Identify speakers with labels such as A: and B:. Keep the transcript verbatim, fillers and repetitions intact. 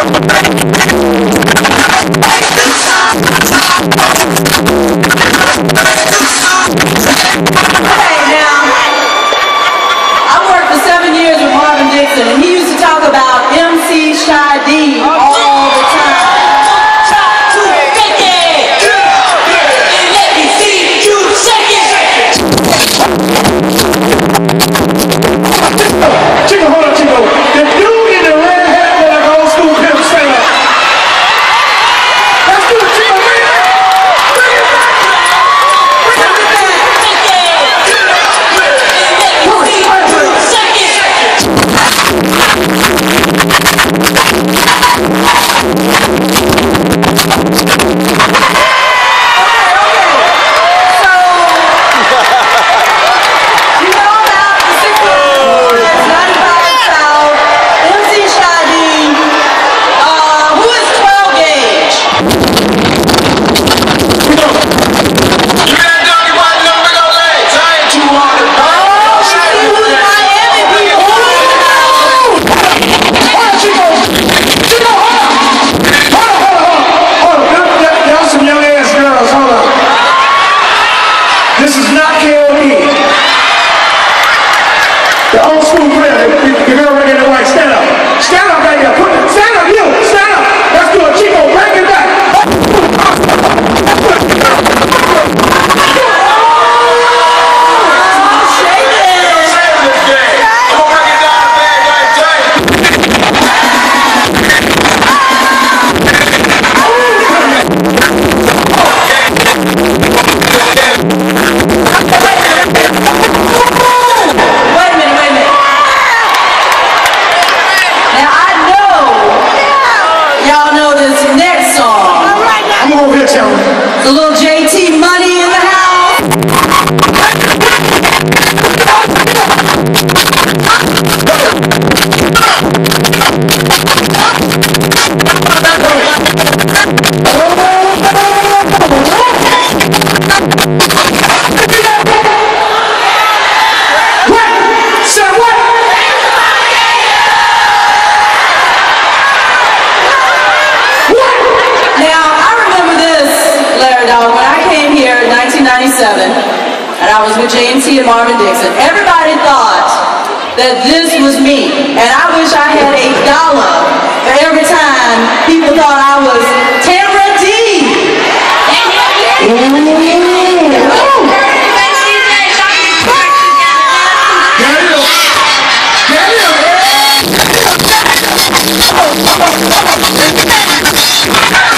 A: And he used to talk about M C Shy-D all the time. Shake it! And let me see you shake it!
B: Chico, hold on, Chico. The dude in the red hat with like old school pimp, stand up. Let's do it, Chico. Bring it back. Bring it back. Bring it back. This is not K O D. The old school player, the, the girl right in the white, stand up. Stand up right there. Put it. Stand up, you. Stand up. Let's do it. Chico, bring it back.
A: The little J T Money in the house.
B: What? Say what?
A: When I came here in nineteen ninety-seven, and I was with J M T and Marvin Dixon, everybody thought that this was me. And I wish I had a dollar for every time people thought I was Tamara D.
B: Get him! Get him!